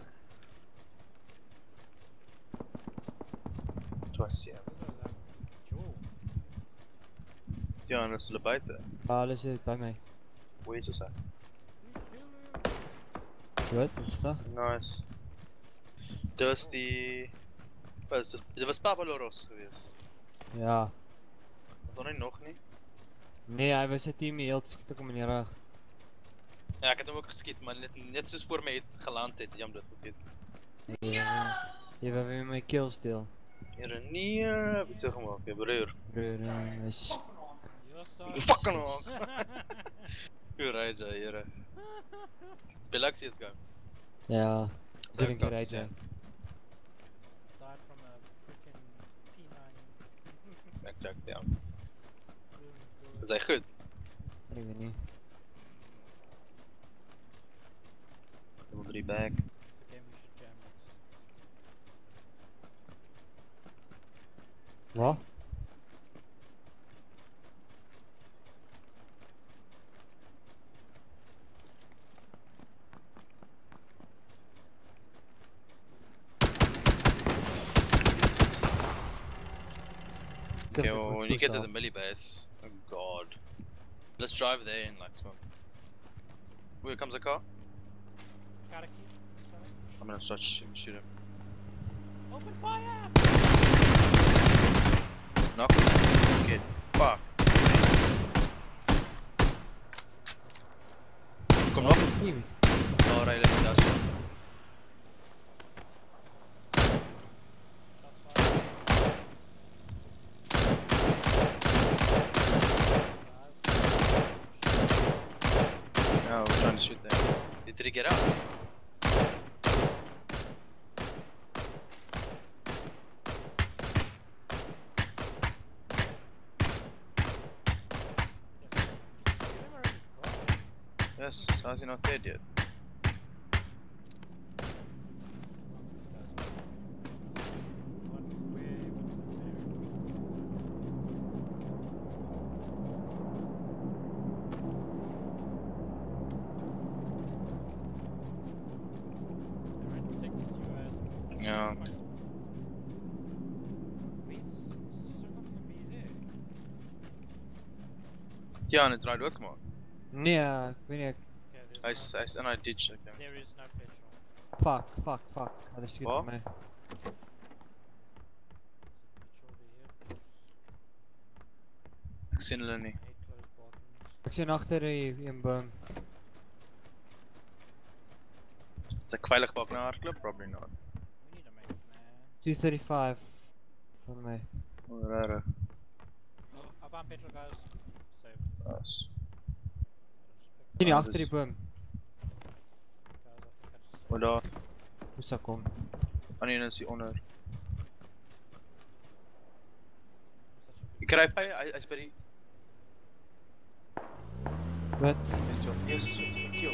It was ja. Dis was Ja, en is hulle buite. Alles is by my. Hoe is dit? Wat? Is dat? Nice. Dus die... Dit was Pablo Ross geweest. Ja. Of dan nog niet? Nee, hy was 'n teammate, skiet ek hom in die rug. Ja, ek het hom ook geskiet, maar net soos voor my het geland het, jy hom dit geskiet. Ja. Jy wou weer my kill steal. Here nee, wat sê gemaak, jy broer. Broer, is... You're sorry. Fucking ons. Hoe ry jy, here? Speel ek CS:GO. Ja. Zou Drink ik jy dat ry zeggen? Died from a freaking P90. Check, ja. Is hy goed? Ek weet nie. Level 3 back. It's a game we should jam next. Wat? Okay, well, when you get to the melee base, oh god. Let's drive there and like smoke. Ooh, here comes a car. Gotta keep going. I'm gonna start shoot him. Open fire! Knock him. Get fucked. Kom nog. Team. Oh, right, let me dash. No, we're trying to shoot them. Did he get out? Yes, so how's he not dead yet? Ja. Ja, en het draait doodgemaakt. Nee, ek weet nie, ek... Hij is in een ditch, ik denk. There is no petrol. Fuck. Hulle skiet Wat? op my. Petrol here. Ik zie hulle niet. 8 closed bathrooms. Ek sien agter die een boom. Is ek veilig bak na hardloop? Probably not. We need to make it, man. 235 van my. Oh, rarig. I found petrol, guys. Save. Nice. Sien jy Ja, agter dis- die boom? Guys, I think I just Maar daar, Hoe sal kom? aan die is die onder. I'm such a Ik krijg hij is bij die... Wat? Yes, kill.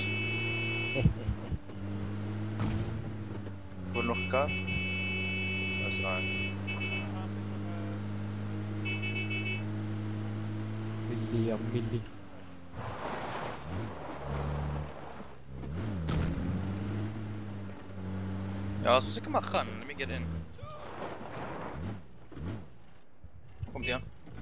Voor nog een kaart? Dat is raar. Millie. Ja, als ik maar gaan, let me get in. Komt ie aan.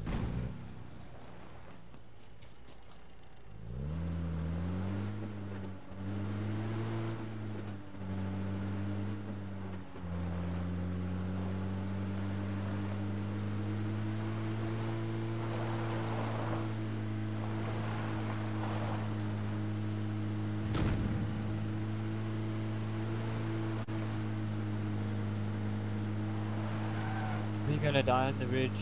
We're gonna die on the ridge.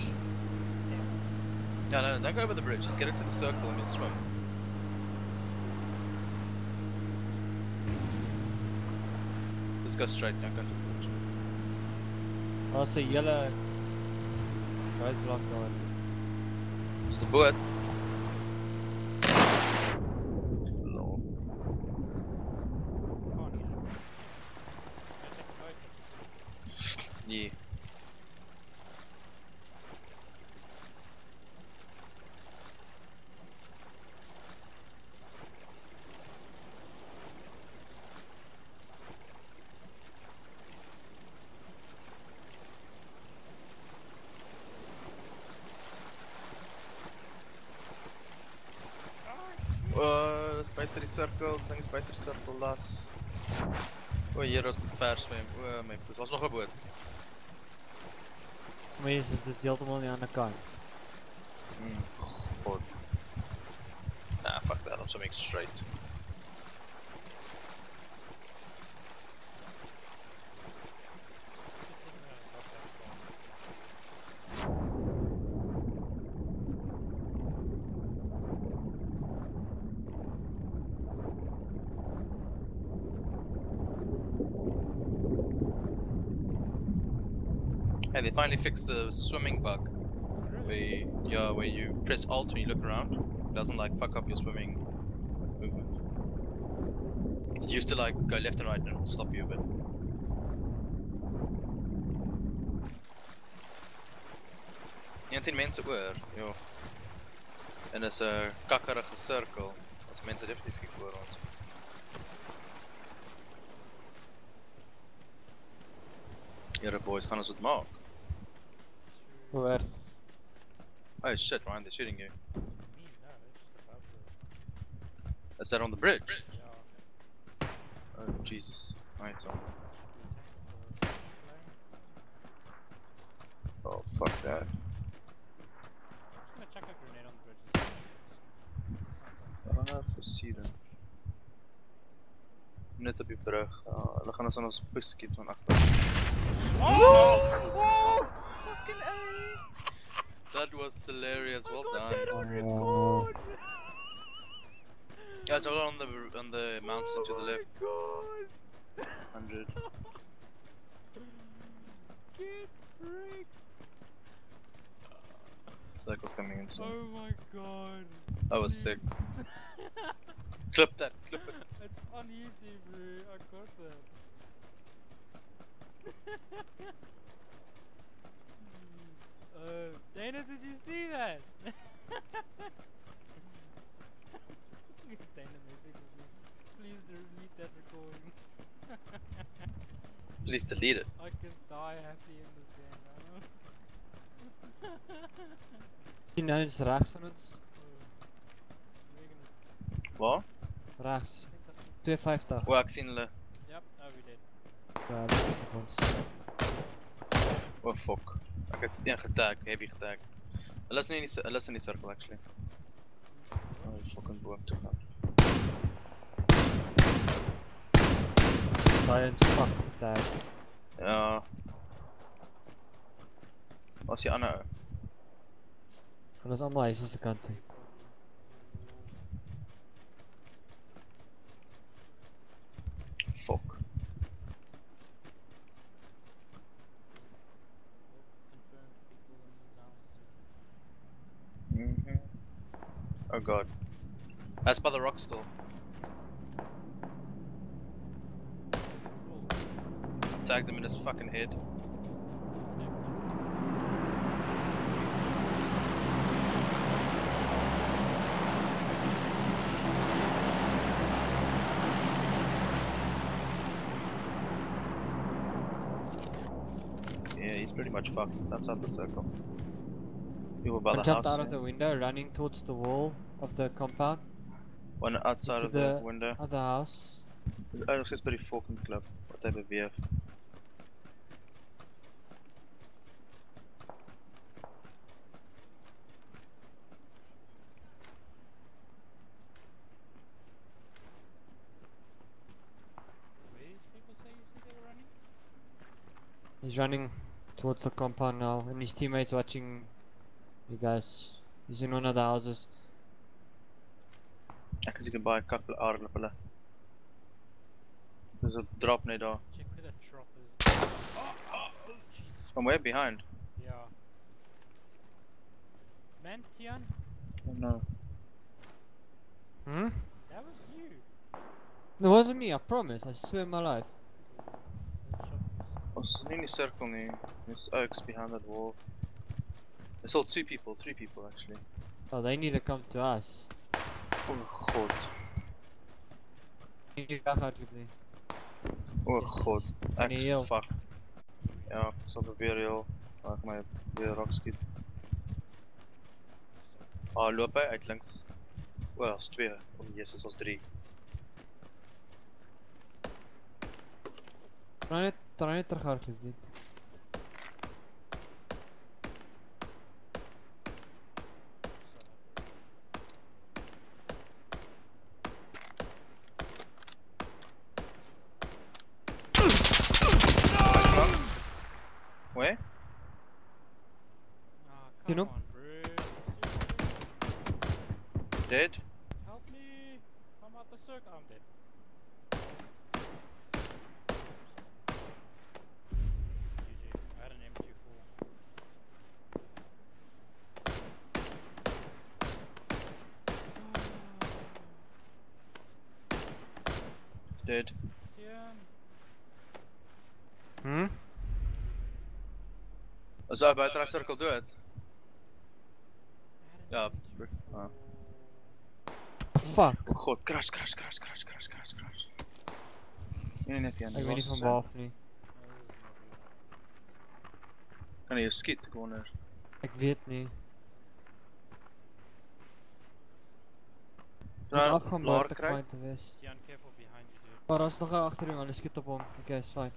No, don't go over the bridge. Just get it to the circle and you'll swim. Let's go straight now. Go to the bridge. Daar's 'n hele roadblock daar. Is the boot? Lol. Can't hear it. Can I take a boat? Yeah. Dis buite die sirkel, ding is buite die sirkel, las. O, hier is ver swem. O, my voet. Daar's nog 'n boot. Maar dis heeltemal aan die ander kant. God. Nah, fuck that, I'm swimming straight. Hey, they finally fixed the swimming bug. Where you press Alt when you look around. It doesn't like fuck up your swimming movement. It used to like go left and right and it'll stop you a bit. Mense oor, joh. En is 'n kakkerige sirkel. As mense definitief hier voor ons. Here boys, gaan ons dit maak? Hoort. Oh shit, Ryan, they're shooting you. Me, no, they're just above the... Is that on the bridge? Yeah. Oh Jesus. Right, so. The tank plane. Oh fuck that. I'm just gonna chuck a grenade on the bridge and see what happens. Sounds like Versier dan. Net op die brug. Hulle gaan ons aan ons push skiet van agter. Oh! Fucking A! That was hilarious. Well done. Oh. Yeah, it's all on the mountain to the left. God! 100. Get wrecked! Cycle's coming in soon. Oh my god! That was sick. Clip that. Clip it. It's on YouTube, bro. I got that. Dana, did you see that? Dana messages me. Please delete that recording. Please delete it. I can die happy in this game, Die nou is regs van ons. Wat? Regs. 250. O, ek sien hulle. Yep, oh we did. Ja, dis op ons. Oh fuck. Ek het een getag, heavy getag. Hulle is in die circle actually. Oh, die fucking boom toe gaan. Daai is fuck tag. Ja. Wat is die ander ou? Hulle is almal huis aan se kant toe. Fuck. Confirmed people in these houses. Oh god. That's by the rock still. Tagged him in his fucking head. Yeah, he's pretty much fucked. He's outside the circle. People by One the jumped house. out of the window, running towards the wall of the compound. One outside To of the window. Other house. Oh, nog steeds by die fucking club. Wat hy beweeg. Where is people say you said they were running? He's running towards the compound now, and his teammates watching you guys. He's in one of the houses. Ek as ek kan baie kak aarde op hulle. There's a drop near door. Check where that drop is. Oh, Jesus. From where? Behind? Yeah. Man, Tian, Oh no. Hmm? that was you. It wasn't me, I promise. I swear my life. That shot was- Ons nie in die circle nie. There's oaks behind that wall. There's still 2 people, 3 people actually. Oh, they need to come to us. Oh god. You got hardloop nie. Oh Yes, god. yes. Ek Kan jy heel? is fucked. Ja, ek sal probeer heel. Maar ek my weer raak skiet. Ah, loop hy uit links. O, ons 2. O, Jesus, ons 3. Try net terug hardloop dit. Where? Ah, You come know? on, bro. Dead? Help me. I'm out the circle. I'm dead. GG. I had an M24. Dead. Tian. Hmm? Is hy buite die cirkel dood? I had an Ja, M24. ah. Fuck. O god, crash. Nee, net een. Ek weet nie van waar af nie. No, this is not good. Kan jy skiet, ek wonder. Ek weet nie. Dit Nou, afgaan laer moet ek kry. fyn te wees. Tian, careful behind you, dude. Maar daar's nog 'n agter hom, hulle skiet op hom. Okay, is fyn.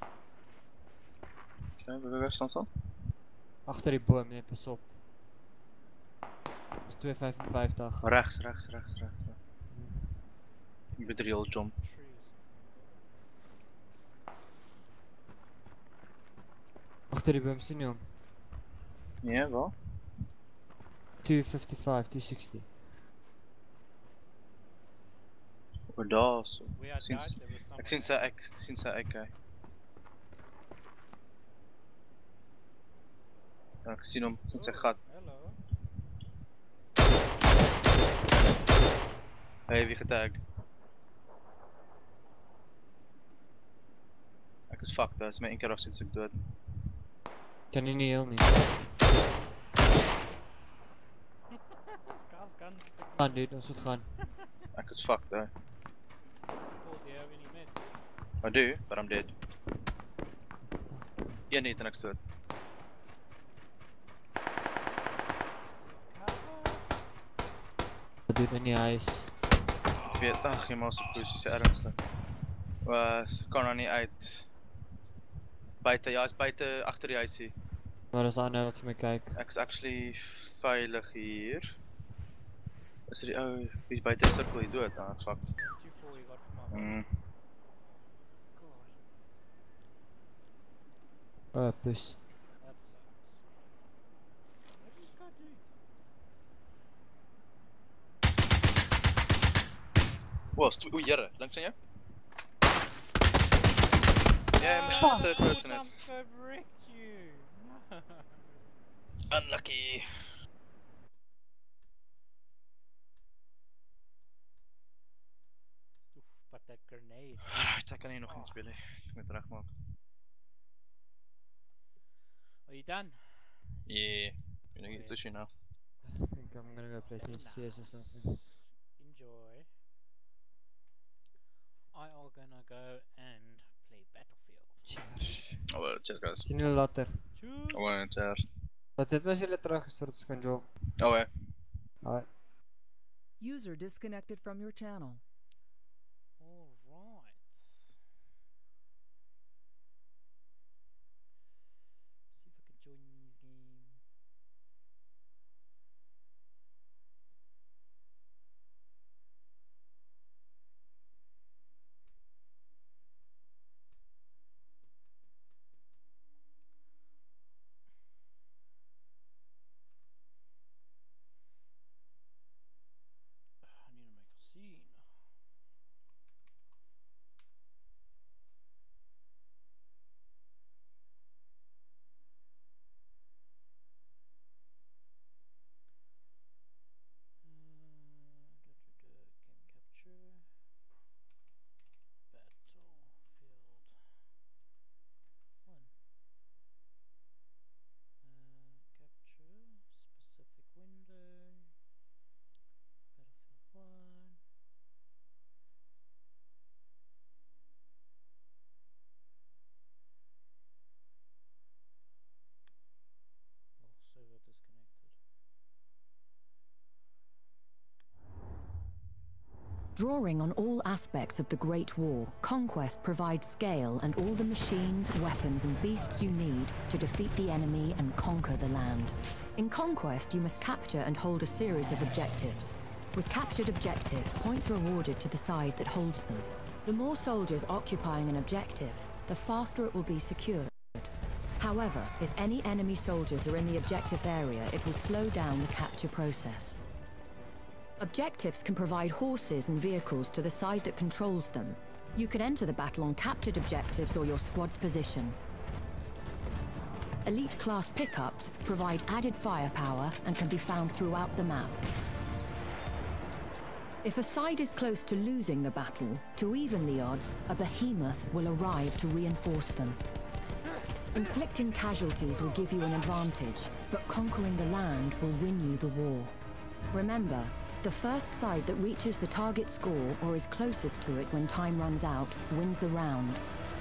Okay, waar staan staan? Agter die boom, nee, pas op. Dis 255. Regs. Ek moet real jump. Trees. Agter die boom sien jy hom. Nee, waar? 255, 260. O, daar so. Where I Sien died, s- there was Ek someone sien sy ek. Ja, ek sien hom, sien sy Oh, gat. Hello. Hy wie getag. Ek is fucked, dit is my een keer af sinds ek dood. Kan jy nie heel nie. This guy's gun stick. Gaan dude, ons moet gaan. Ek is fucked, Paul, do you have any meds? I do, but I'm dead. Een net en ek is dood. Wat doen in die huis? Ek weet, ag, jy maar so push, is ernstig. Kan nou nie uit. Buite, ja, is buite agter die huisie. Maar as aan nou wat vir my kyk. Ek is actually veilig hier. Is die ou wie buite die sirkel hier dood, dan fuck. That's 2-4 you got from my Mm. God, Push. that sucks. What is this guy doing? O, jere, links aan jou? Ja, missed Oh, the third person I'm it. so wrecked you. No. Unlucky. Oof, but that grenade. Right, ek kan hier nog eens speel. Ek moet regmaak. Are you done? Yeah. You know, it's issue now. I think I'm gonna go play some CS or something. Enjoy. I are gonna go and play Battlefield. Cheers. Oh well, cheers guys. Sien julle later. Choose. Oh well, cheers. Wat dit was julle teruggestuur tot Skanjo. Oh well. Alright. User disconnected from your channel. Alright. See if I can join these games. I need to make a scene. Drawing on all aspects of the Great War, Conquest provides scale and all the machines, weapons, and beasts you need to defeat the enemy and conquer the land. In Conquest, you must capture and hold a series of objectives. With captured objectives, points are awarded to the side that holds them. The more soldiers occupying an objective, the faster it will be secured. However, if any enemy soldiers are in the objective area, it will slow down the capture process. Objectives can provide horses and vehicles to the side that controls them. You can enter the battle on captured objectives or your squad's position. Elite class pickups provide added firepower and can be found throughout the map. If a side is close to losing the battle, to even the odds, a behemoth will arrive to reinforce them. Inflicting casualties will give you an advantage, but conquering the land will win you the war. Remember, the first side that reaches the target score or is closest to it when time runs out wins the round.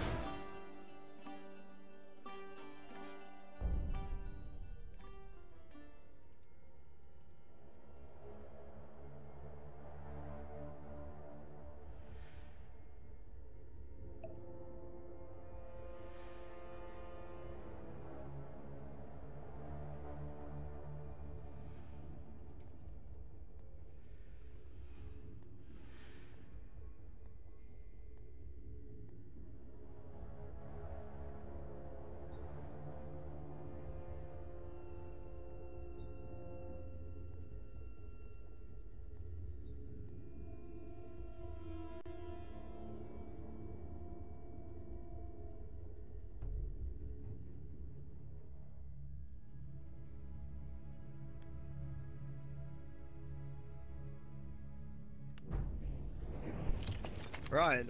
Ryan.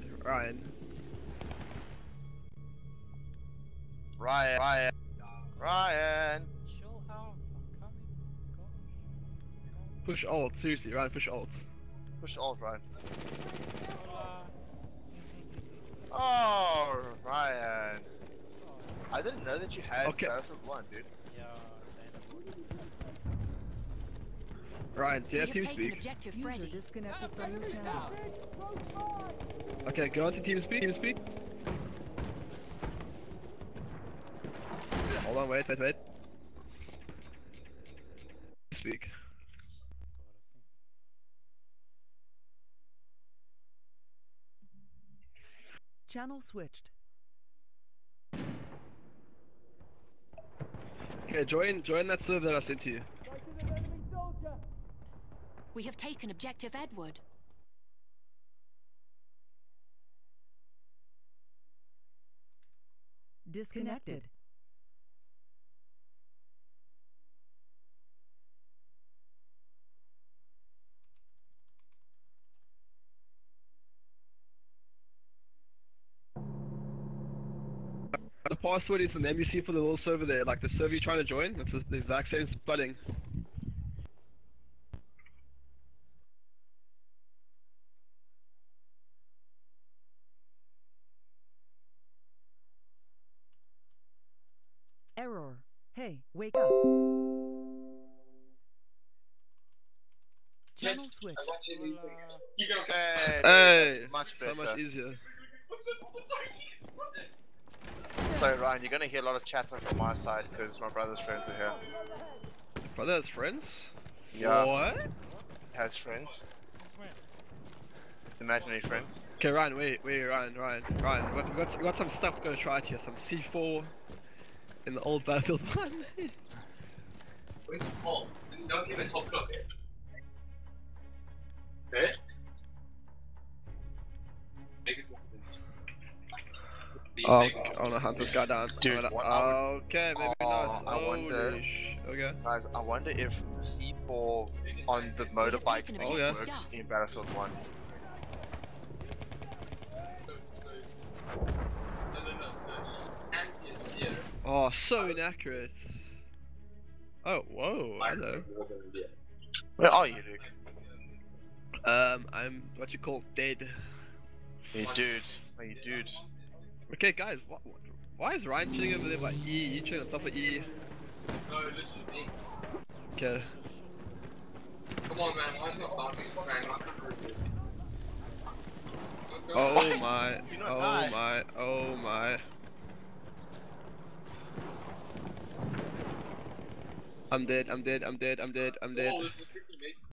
Chill out, I'm coming. Gosh. Push alt, seriously, Ryan, push alt. Push alt, Ryan. Hola. Oh, Ryan. I didn't know that you had Battlefield 1, dude. Yeah, Ryan, do you have We have TeamSpeak? taken objective User Freddy. disconnected from your channel. Okay, go on to TeamSpeak. Hold on, wait. Speak. Channel switched. Okay, join that server that I sent to you. We have taken objective Edward. Disconnected. The password is an MUC for the little server there, like the server you're trying to join. It's the exact same spelling. Error. Hey, wake up. Channel switched. Hey, much better. so much easier. So Ryan, you're gonna hear a lot of chatter from my side because my brother's friends are here. Brother has friends? Yeah. What? Has friends. Imaginary friends. Okay, Ryan, wait, Ryan. We got some stuff we're gonna try out here. Some C4 in the old Battlefield 1. Where's Paul? Don't give it top clock yet. Okay? Make it something. Oh, I wanna hunt this guy down. Dude, okay, maybe not. I wonder. Okay. Guys, I wonder if C4 on the motorbike taken will objective work Duff. in Battlefield 1. Oh, so inaccurate. Oh, whoa, hello. Where are you, Luke? I'm what you call dead. Hey, dude. Hey, dude. Okay, guys, why is Ryan chilling over there by E? You chilling on top of E? No, listen to me. Okay. Come on, man. Why is not barking? Man, I can't Oh my, Do not oh die. my, oh my. I'm dead, I'm dead, I'm dead, I'm dead, I'm dead. Oh, this is